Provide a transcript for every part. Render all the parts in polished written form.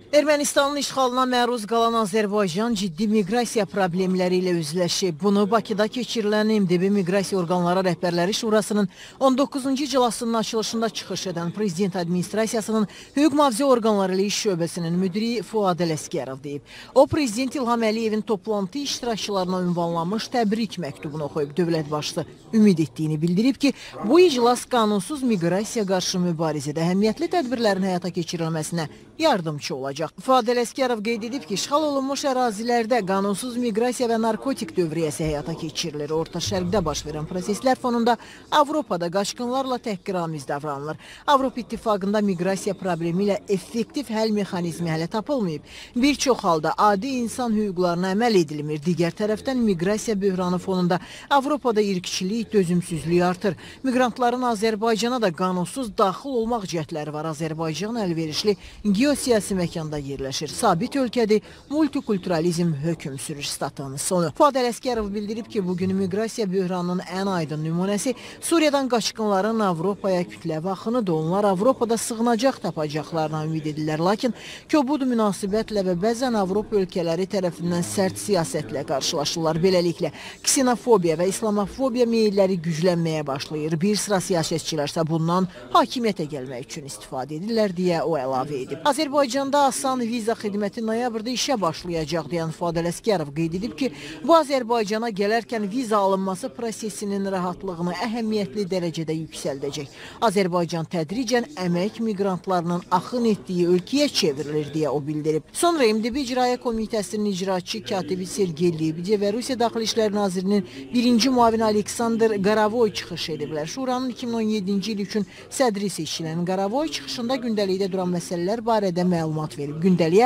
Ermənistanın işğalına məruz qalan Azərbaycan ciddi miqrasiya problemləri ilə üzləşib. Bunu Bakıda keçirilən MDB Miqrasiya Orqanları Rəhbərləri Şurasının 19-cu iclasının açılışında çıxış edən Prezident Administrasiyasının Hüquq Mühafizə Orqanları ilə İş Şöbəsinin müdiri Fuad Ələsgərov deyib. O, Prezident İlham Əliyevin toplantı iştirakçılarına ünvanlanmış təbrik məktubunu oxuyub. Dövlət başçısı ümid etdiyini bildirib ki, bu iclas qanunsuz miqrasiya qarşı mübarizədə əhəmiyyətli tədbirlərin həyata keçirilməsinə yardımcı olacaq. Fuad Ələsgərov qeyd edib ki, işğal olunmuş ərazilərdə qanunsuz miqrasiya və narkotik dövriyyəsi həyata keçirilir. Orta Şərqdə baş verən proseslər fonunda Avropada qaçqınlarla təhqiramiz davranılır. Avropa İttifaqında miqrasiya problemi ilə effektiv həll mexanizmi hələ tapılmayıb. Bir çox halda adi insan hüquqlarına əməl edilmir. Digər tərəfdən miqrasiya böhranı fonunda Avropada irqçilik, dözümsüzlük artır. Miqrantların Azərbaycana da qanunsuz daxil olmaq cəhdləri var. Azərbaycan əlverişli geosiyasi məkanda yerləşir. Sabit ölkədir, multikulturalizm hökm sürür statının sonu. Fuad Ələsgərov bildirib ki, bugün miqrasiya böhranının ən aydın nümunəsi Suriyadan qaçqınların Avropaya kütləvi axınıdır. Onlar Avropada sığınacaq tapacaqlarına ümid edirlər. Lakin kobud münasibətlə və bəzən Avropa ölkələri tərəfindən sərt siyasətlə qarşılaşırlar. Beləliklə, ksenofobiya və islamofobiya meyilləri güclənməyə başlayır. Bir sıra siyasətçilərsə bundan hakimiyyətə gəlmək üçün istifadə edirlər deyə o əlavə edib. Azərbaycanda asan viza xidməti noyabrda işə başlayacaq deyən Fuad Ələsgərov qeyd edib ki, bu Azərbaycana gələrkən viza alınması prosesinin rahatlığını əhəmiyyətli dərəcədə yüksəldəcək. Azərbaycan tədricən əmək miqrantlarının axın etdiyi ölkəyə çevrilir deyə o bildirib. Sonra MDB İcraiyyə Komitəsinin icraçı katibi Sergey Lebedev və Rusiya Daxili İşlər Nazirinin birinci müavini Aleksandr Qaravoy çıxış ediblər. Şuranın 2017-ci il üçün sədri seçilən Qaravoy çıxışında gündəlikdə duran məsələlər barədə məlumat verib. Gündəliyə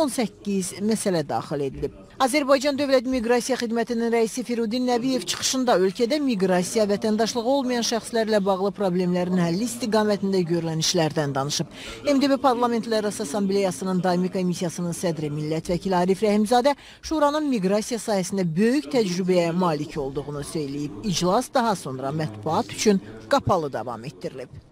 18 məsələ daxil edilib. Azərbaycan Dövlət Miqrasiya Xidmətinin rəisi Firudin Nəbiyev çıxışında ölkədə miqrasiya, vətəndaşlığı olmayan şəxslərlə bağlı problemlərin həlli istiqamətində görülən işlərdən danışıb. MDB Parlamentlərarası Assambleyasının daimi komissiyasının sədri millət vəkili Arif Rəhimzadə Şuranın miqrasiya sahəsində böyük təcrübəyə malik olduğunu söyləyib. İclas daha sonra mətbuat üçün qapalı davam etdirilib.